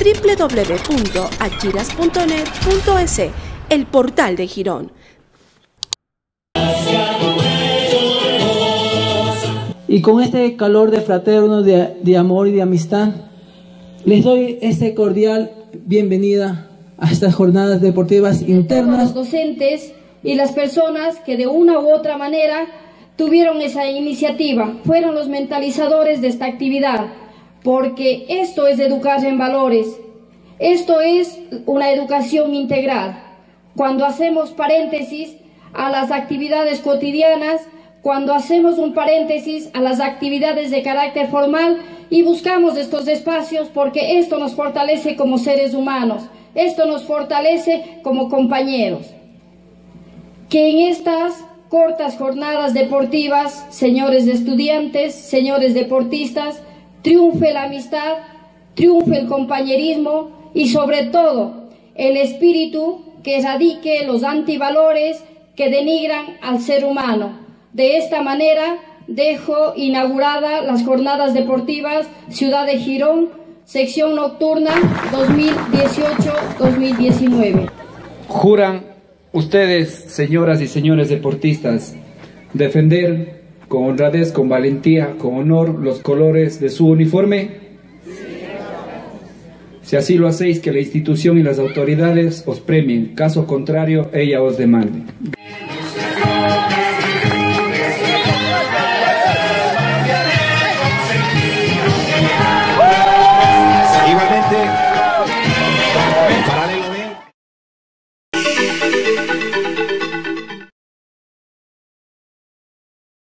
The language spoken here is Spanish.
www.achiras.net.es, el portal de Girón. Y con este calor de fraterno, de amor y de amistad, les doy esta cordial bienvenida a estas jornadas deportivas internas. Los docentes y las personas que de una u otra manera tuvieron esa iniciativa, fueron los mentalizadores de esta actividad, porque esto es educar en valores, esto es una educación integral. Cuando hacemos paréntesis a las actividades cotidianas, cuando hacemos un paréntesis a las actividades de carácter formal y buscamos estos espacios, porque esto nos fortalece como seres humanos, esto nos fortalece como compañeros. Que en estas cortas jornadas deportivas, señores estudiantes, señores deportistas, triunfe la amistad, triunfe el compañerismo y sobre todo el espíritu que erradique los antivalores que denigran al ser humano. De esta manera dejo inaugurada las jornadas deportivas Ciudad de Girón, sección nocturna 2018-2019. Juran ustedes, señoras y señores deportistas, defender con honradez, con valentía, con honor los colores de su uniforme. Si así lo hacéis, que la institución y las autoridades os premien, caso contrario, ella os demande.